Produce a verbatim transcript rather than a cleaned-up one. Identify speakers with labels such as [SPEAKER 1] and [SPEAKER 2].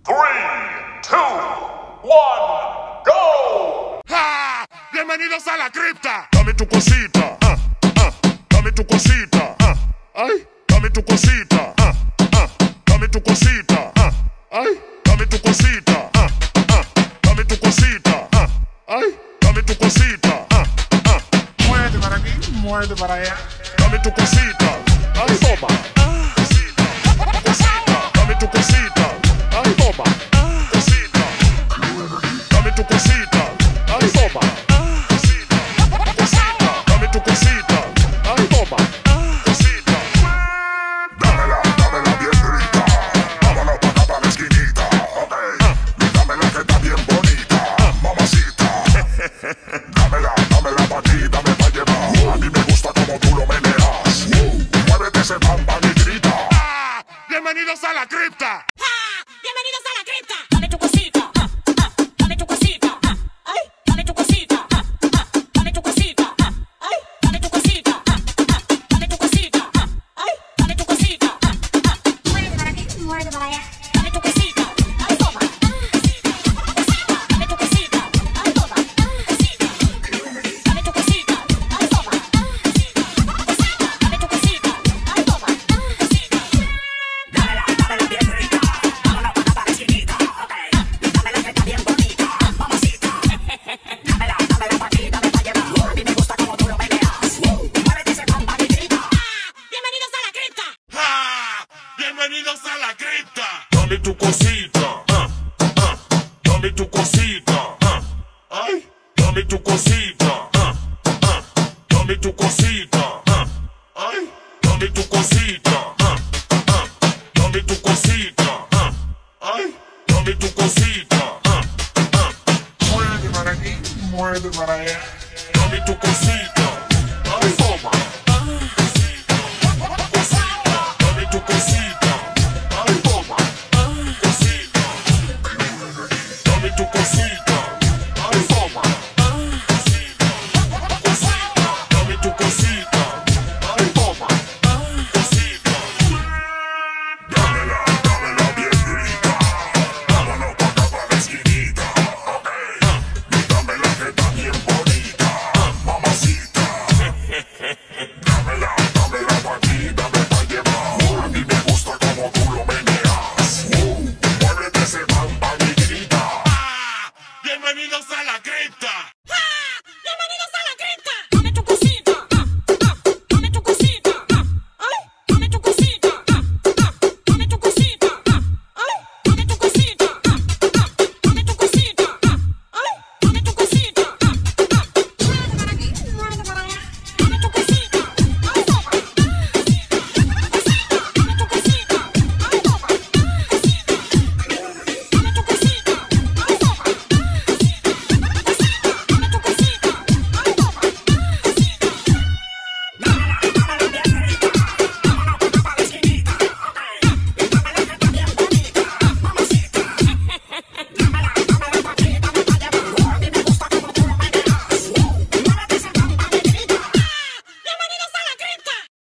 [SPEAKER 1] three, two, one, go!
[SPEAKER 2] ¡Ja! ¡Bienvenidos a la cripta! Dame tu cosita, ah, ah, dame tu cosita, ah, ay, dame tu cosita, ah, ah, dame tu cosita, ah, ay, dame tu cosita, ah, ah, dame tu cosita, ah, ay, dame tu cosita, ah, ah.
[SPEAKER 3] Muévete para aquí, muévete para allá.
[SPEAKER 2] Dame tu cosita, ay, toma. Cosita, dame tu cosita, ay, toma. Cosita, dame tu cosita, ay, toma. Cosita, cosita, dame tu cosita, ay, toma. Cosita,
[SPEAKER 4] Dámela, dámela bien rica. Vámonos para acá, para la esquinita. Ok, dámela que está bien bonita, mamacita. Dámela, dámela pa' aquí, dame pa' llevar. A mí me gusta como tú lo meneas. Muévete ese bamba y grita.
[SPEAKER 2] ¡bienvenidos a la cripta!
[SPEAKER 5] ¡Bienvenidos a la cripta! Dame tu cosita, ah, ah, dame tu cosita, ah, ay, dame tu cosita, ah, ah, dame tu cosita, ah, ay, dame tu cosita, ah, ah, dame tu cosita, ah, ay, dame tu cosita, ah, ah. Muévete para aquí, muévete para allá. Dame tu cosita, ay, toma. Cosita, dame tu cosita, ay, toma. Cosita, dame tu cosita, ay, toma. Cosita, dame tu cosita, ay, toma. Cosita. Dámela, dámela bien rica. Vámonos para acá, para la esquinita. Ok, dámela que está bien bonita, mamacita. Dámela, dámela pa' aquí, dame pa' llevar. A mí me gusta como tú lo meneas. Muévete ese bamba y grita. ¡Bienvenidos a la cripta!
[SPEAKER 2] ¡Ja! ¡Bienvenidos a la cripta! Dame tu cosita, ah, ah, dame tu cosita, ah, ay, dame tu cosita, ah, ah, dame tu cosita, ah, ay, dame tu cosita, ah, ah, dame tu cosita, ah, ay, dame tu cosita, ah, ah,
[SPEAKER 3] Muévete para aquí, muévete para allá.
[SPEAKER 2] dame tu cosita, ay, toma. Cosita, dame tu cosita, ay, toma. Cosita, dame tu cosita.